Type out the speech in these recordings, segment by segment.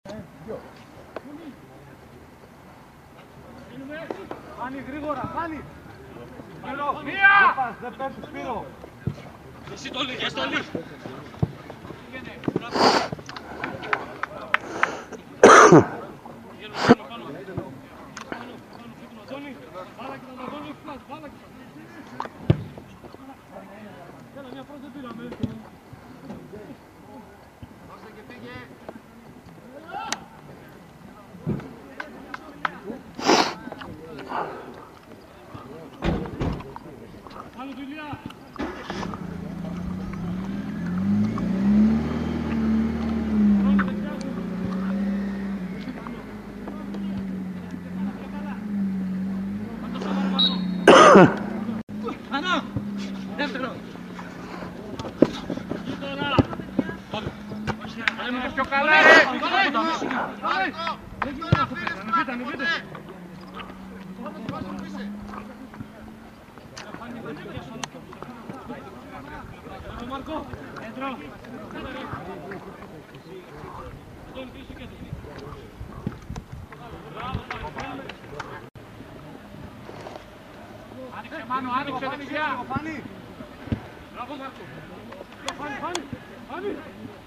Φάνη γρήγορα, Φάνη! Σπύρο! Μία! Δεν πέφτει, Σπύρο! Εσύ το λύγες, το λύγες! Άνοιξε δεξιά! Φάνη! Μπράβο Μάρκο! Φάνη!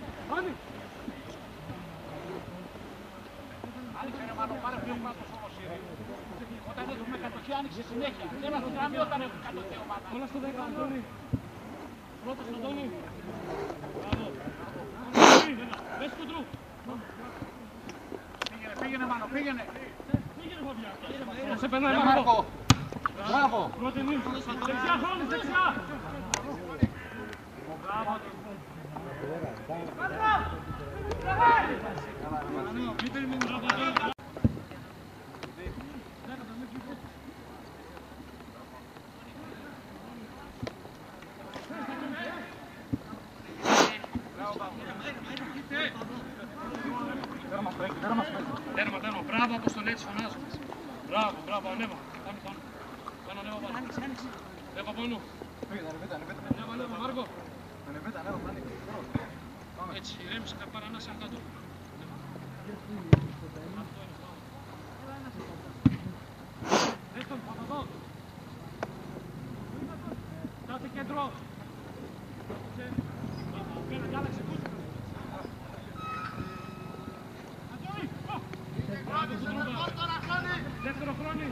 Άνοιξε ρε Μάνο, πάρε πιο κάτω όμως ήδη. Όταν έχουμε κατοχή άνοιξε συνέχεια. Δεν μας γραμμή όταν έχουμε κατοχή ομάδα. Όλα στο 10, Αντώνη. Πρώτος Αντώνη. Μπράβο. Πες κουτρού. Πήγαινε Μάνο, πήγαινε. Πήγαινε Φαβιά. Σε περνάει Μάρκο. Μπράβο! Δεξιά χρόνης, δεξιά! Μπράβο! Τέρμα, μπράβο Αποστολή, έτσι φωνάζω. Μπράβο, ανέβα. Άνοιξε. Έβα πάνω. Ανέβα, Μάρκο. Έτσι, ηρέμησε παρανάσε αν κάτω. Δες τον, Παπαδό. Κάτε κέντρο. Πέρα, άλλαξε κούτου. Δεύτερο χρόνι.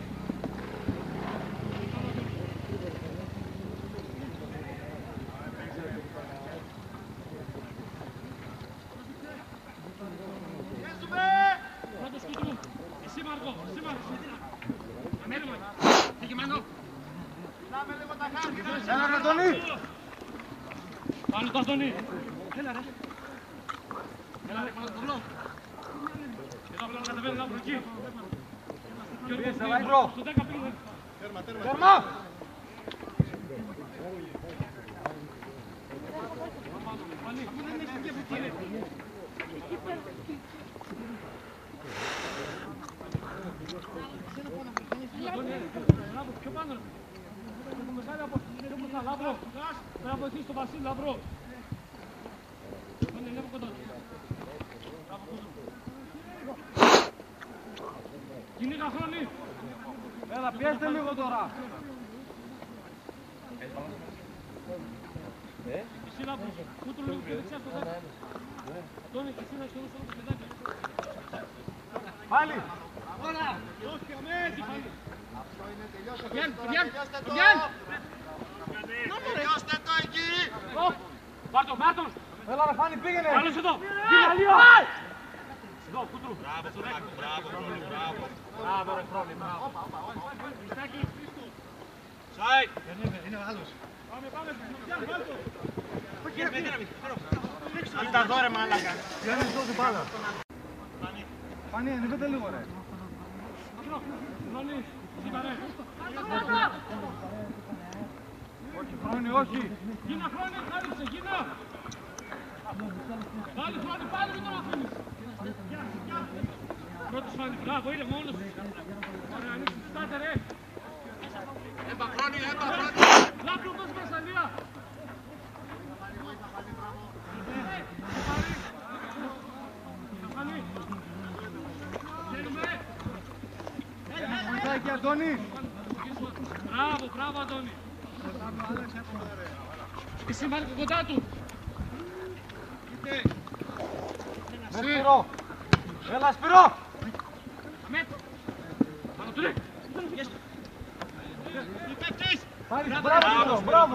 Έλα ρε Αντώνη! Πάνω το Αντώνη! Έλα ρε! Πάνω το ταυλό! Εδώ απλά να κατεβαίνει από εκεί! Πίεσε, Λάιμπρο! Στο 10 πήγαινε! Τέρμα! Πιο πάνω! Έχουμε κάνει από την Λαμπρό! Πρέπει να βοηθήσει τον Βασίλη Λαμπρό! Είναι κοντά! Κυνήγα χρόνη! Έλα, πιέστε λίγο τώρα! Εσύ Λαμπρό, πού του λίγο πιο δεξιά στο 10! Αντώνη, εσύ να είσαι στο παιδάκι! Πάλι! Ωραία! Όχι, αμέσως πάλι! Τελειώστε το εκεί! Μάρτον! Έλα ρε Φάνη, πήγαινε! Άλλος εδώ! Εδώ, κούτρου! Μπράβο ρε Φρόνη, μπράβο! Σάι! Είναι ο άλλος! Πάμε! Κοίτα εδώ ρε μάλακα! Γιάννη, δω την μπάλα! Φάνη, ανεβείτε λίγο ρε! Όχι, Φρόνη, όχι! Γίνα Φρόνη, χάριξε, γίνα! Πάλι Φρόνη, πάλι μην τον αφήνεις! Πρώτος Φρόνη, μπράβο, είναι μόνος! Ωραία, ανοίξε τη στάτε ρε! Έμπα Φρόνη! Λάπλο, δώσε Μασαλία! Μαράκι, Αντώνη. Μπράβο, Αντώνη. Εσύ Μάρκο κοντά του. Με Σπύρο. Έλα Σπύρο. Αμέτ. Πάνω του, ναι. Μπράβο Σπύρο, μπράβο.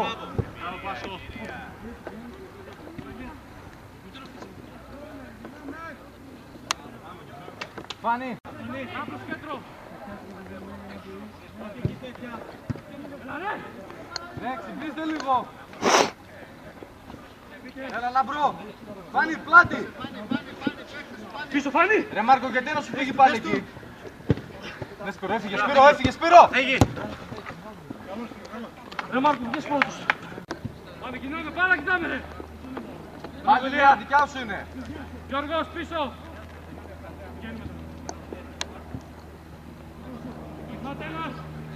Φάνη. Άπλος κέντρο. Ναι, ξυπνήστε λίγο. Έλα Λαμπρό. Φάνη, πλάτη. Πίσω Φάνη. Ρε Μάρκο, γιατί να σου φύγει πάλι εκεί. Ναι Σπύρο, έφυγε Σπύρο, έφυγε Σπύρο. Ρε Μάρκο, βγες πρώτος. Πάμε, κοινώνουμε, πάρα κοιτάμε ρε. Πάλι Λία, δικιά σου είναι. Γιώργος, πίσω. Κοιτάτε ένας.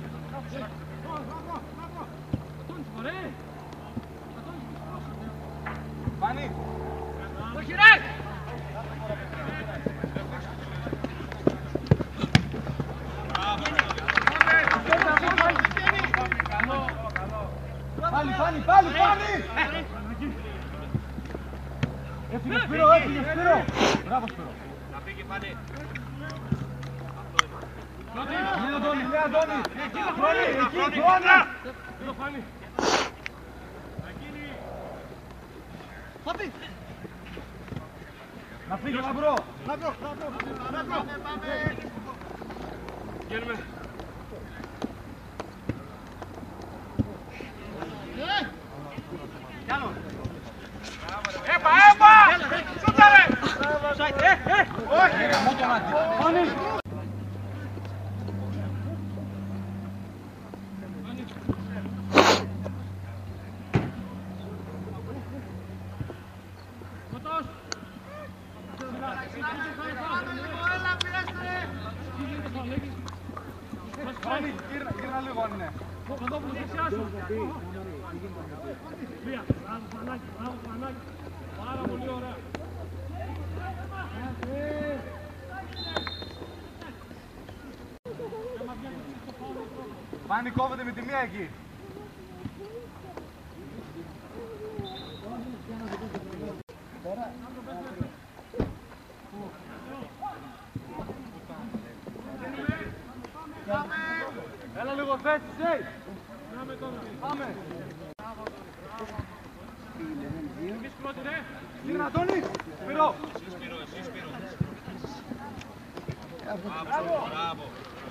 Αντώνης, ωραία. Φάνη. Όχι ρε. Πάλι. Έφυγε Σπύρο. Μπράβο Σπύρο. Λέα Αντώνη. Εκεί, Φάνη. Να φύγει Λαμπρό. Βγαίνουμε. Έπα! Σούταρε! Όχι ρε, μου τον άντι. Φάνη, γύρνα λίγο αν είναι. Παπαδόπουλος, δεξιά σου. Λία, μπράβο Φανάκη. Πάρα πολύ ωραία. Φάνη, κόβεται με τη μία εκεί. Έλα λίγο θέση, σέι. Πάμε. Γύρνα Αντώνη. Σπύρο. Μπράβο.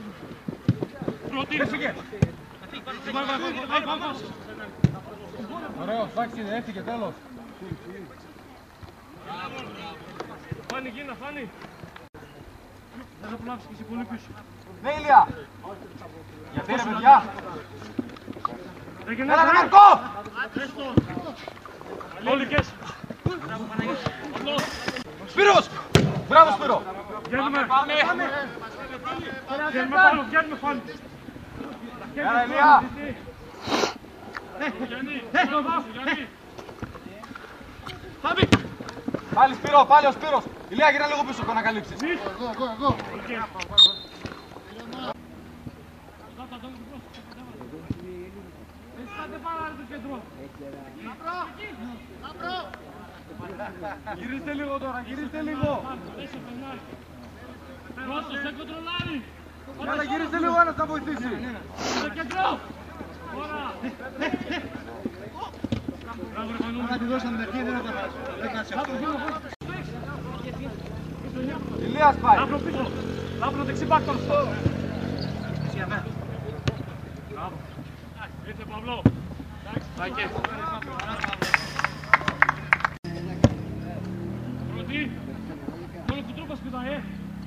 Έφυγε. Ωραίο, εντάξει, έφυγε, τέλος. Φάνη, γίνα, Φάνη. Δεν θα προλάβεις και εσύ πολύ πίσω. Ναι, Ηλία. Γιατί ρε παιδιά. Έλα, Έλα ρε Μαρκό. Όλικες. Σπύρος. Μπράβο Σπύρο. Βγαίνουμε. Πάμε. Βγαίνουμε Φάνη. Έλα Ηλία. Πάλι Σπύρο, πάλι ο Σπύρος. Ηλία, γύρνα λίγο πίσω, να καλύψεις. Εγώ. Γυρίστε λίγο τώρα, γυρίστε λίγο. Πρώτος, δεν κοντρολάρει. Έλα, γυρίστε λίγο ένας να βοηθήσει. Στο κέντρο. Ωραία. Να τη δώσαμε εκεί, δεν θα τα δεν κάτσε αυτό. Ηλίας πάει. Λάμπρο πίσω. Λάμπρο δεξί μπάκτον. Μπράβο. Ήρθε Παυλό. Σάκε. Πρώτη. Όλο κουτρούπας πηδάει,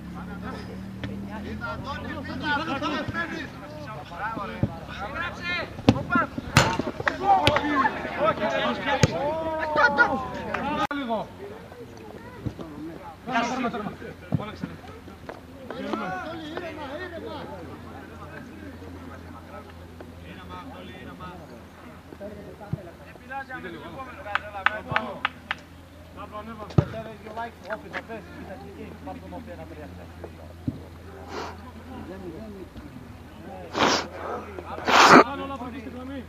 Λίγο. Πάνω όλα από στην γραμμή.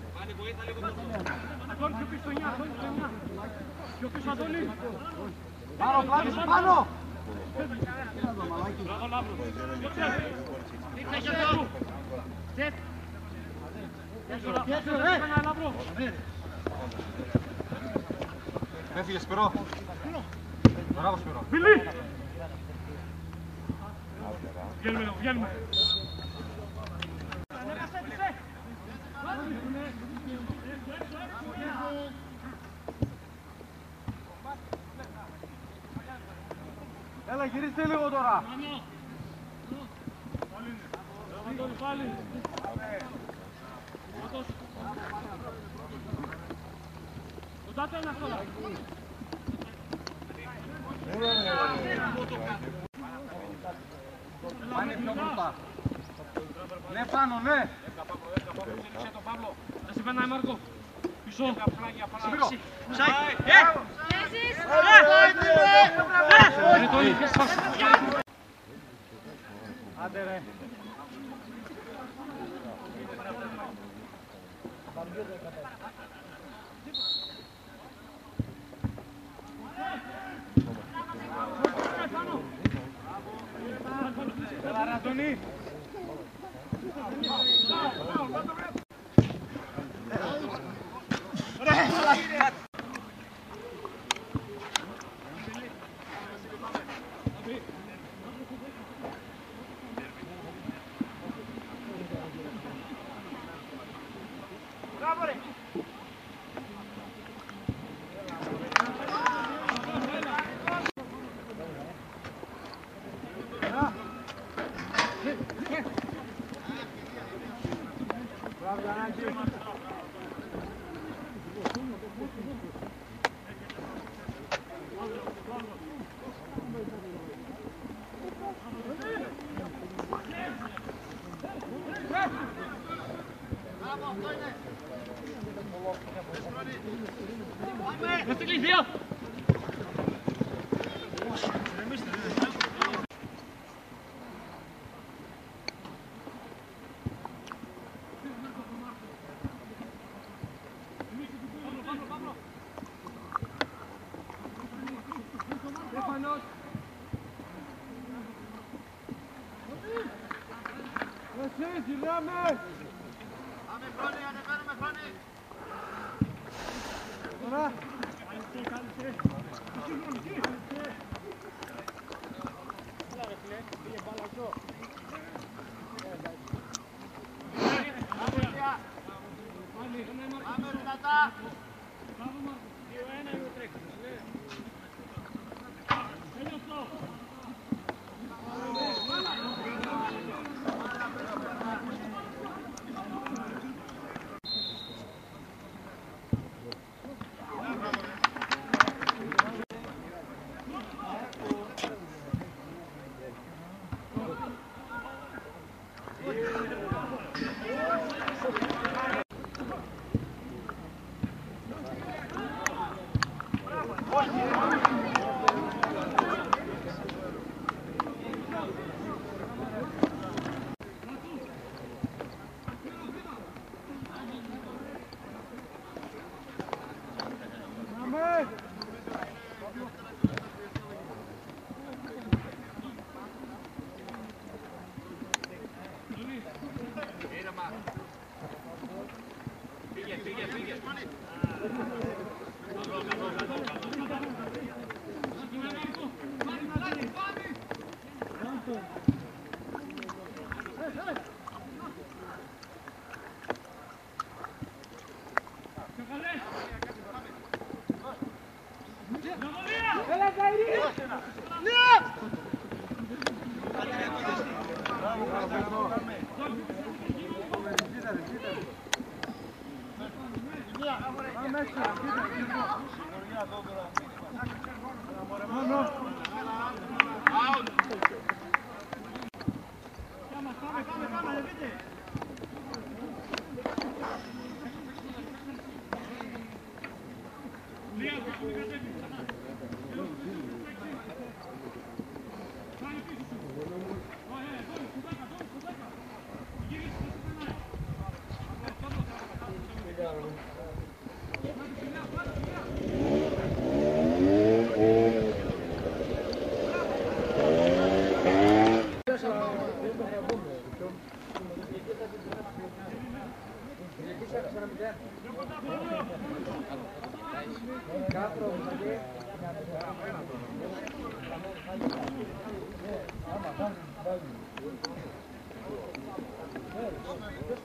Αντώνη πιο πίσω 9, Αντώνη πιο 9. Πιο πίσω Αντώνη. Πάνω, πάνω! Μπράβο Λάμπρο. Ήρθε για το. Τσετ. Λάμπρο. Έφυγε Σπυρό. Μπράβο Σπυρό. Φιλί. Βγαίνουμε, βγαίνουμε. Έλα, γυρίστε λίγο τώρα. Πάλι. Κοντάτε ένα τώρα. Πάνε πιο μπροστά. Ναι, πάνω, ναι. Θα σε πέναει Μάρκο. Πίσω. Σπύρο. Άντε ρε. Έλα ρε Αντώνη. Είμαστε κλεισία.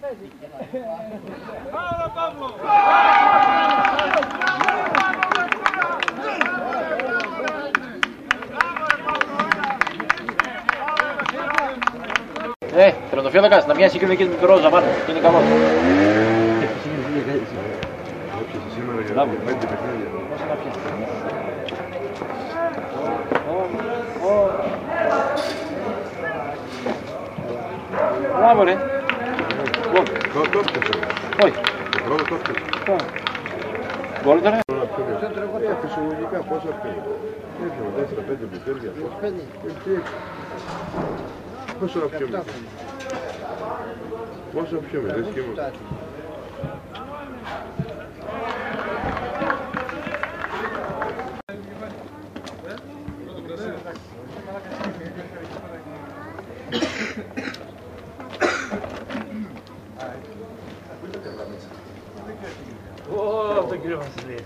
Τερματοφύλακας, να μοιάσει κοινωνικής με τον Ρόζα πάνω, και είναι καλό. Μπράβο ρε. Όχι. Γκολ ήταν. Φυσιολογικά πόσα πιένει. 4-5 μπουκέρια. Πόσο να πιούμε. Πόσο να πιούμε, δεν σκέφτομαι. Ω, τον κύριο Βασιλή.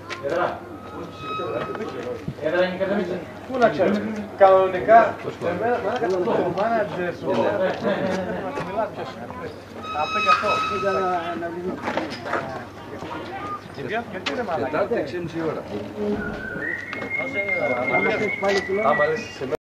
Πού να ξέρεις, κανονικά, εμένα το μάνατζερ σου, μιλά ποιος είναι, αυτό και αυτό. Γιατί ρε μαλάκα. Τετάρτη 6,5 ώρα. Άμα λες σε μένα.